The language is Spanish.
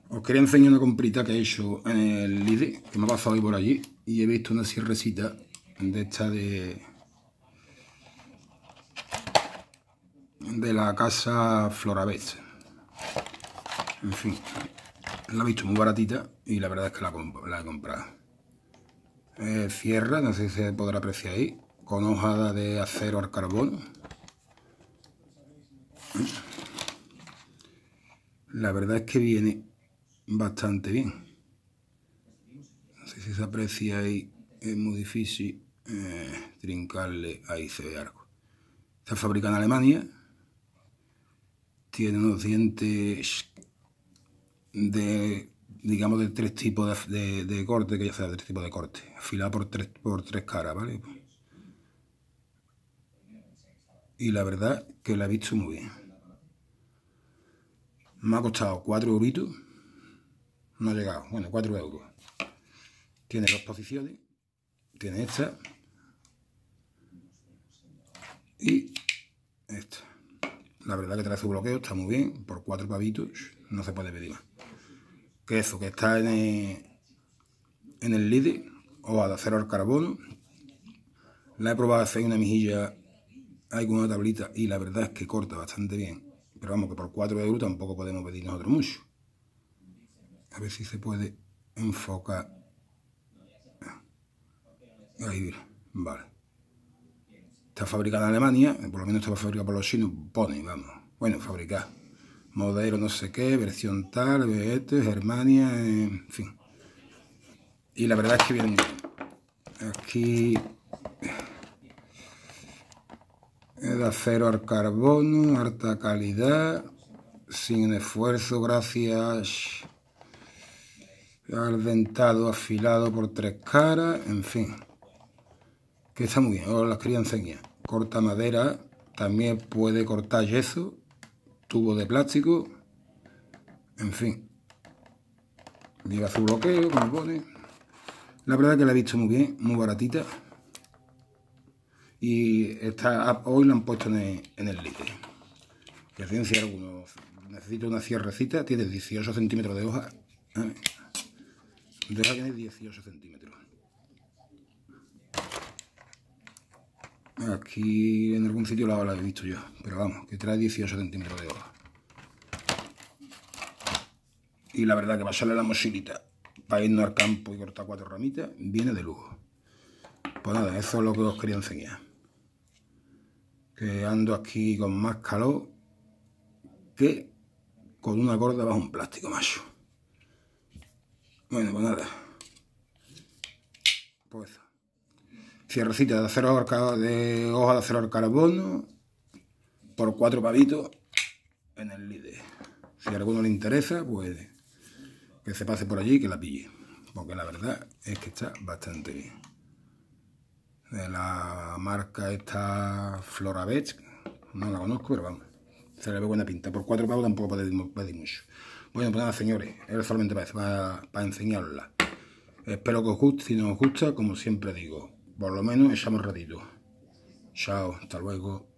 Os quería enseñar una comprita que he hecho en el Lidl, que me ha pasado hoy por allí, y he visto una sierrecita de esta de la casa Floravets. En fin, la he visto muy baratita y la verdad es que la he comprado. Cierra, no sé si se podrá apreciar ahí, con hojada de acero al carbono. La verdad es que viene bastante bien. No sé si se aprecia ahí, es muy difícil trincarle, ahí se ve algo. Está fabricada en Alemania, tiene unos dientes de, digamos, de tres tipos de corte, que ya sea tres tipos de corte, afilado por tres caras, ¿vale? Y la verdad que la he visto muy bien. Me ha costado 4 euritos, no ha llegado, bueno, 4 euros. Tiene dos posiciones, tiene esta y esta. La verdad que trae su bloqueo, está muy bien, por 4 pavitos no se puede pedir más. Que eso, que está en el Lidl, hoja de acero al carbono. La he probado a hacer una mejilla ahí con una tablita y la verdad es que corta bastante bien. Pero vamos, que por 4 euros tampoco podemos pedir nosotros mucho. A ver si se puede enfocar. Ahí, mira, vale. Está fabricada en Alemania, por lo menos está fabricada por los chinos, pone, vamos. Bueno, fabricada. Modelo no sé qué, versión tal, BT, Germania, en fin. Y la verdad es que viene muy bien. Aquí es de acero al carbono, alta calidad, sin esfuerzo, gracias al dentado afilado por 3 caras, en fin. Que está muy bien, os las quería enseñar. Corta madera, también puede cortar yeso, tubo de plástico, en fin. Lleva su bloqueo, como pone. La verdad que la he visto muy bien, muy baratita. Y hoy la han puesto en el Lidl. Que ciencia algunos. Necesito una cierrecita, tiene 18 centímetros de hoja. De hoja tiene 18 centímetros. Aquí en algún sitio la he visto yo, pero vamos, que trae 18 centímetros de hoja. Y la verdad que para echarle la mochilita, para irnos al campo y cortar 4 ramitas, viene de lujo. Pues nada, eso es lo que os quería enseñar. Que ando aquí con más calor que con una corda bajo un plástico, macho. Bueno, pues nada. Pues eso. Cierrecita de acero de hoja de acero al carbono por 4 pavitos en el Lidl. Si a alguno le interesa, pues que se pase por allí y que la pille. Porque la verdad es que está bastante bien. De la marca esta Floravets, no la conozco, pero vamos, se le ve buena pinta. Por 4 pavos tampoco podéis pedir mucho. Bueno, pues nada, señores, era solamente para enseñarosla. Espero que os guste. Si no os gusta, como siempre digo, por lo menos echamos ratito. Chao, hasta luego.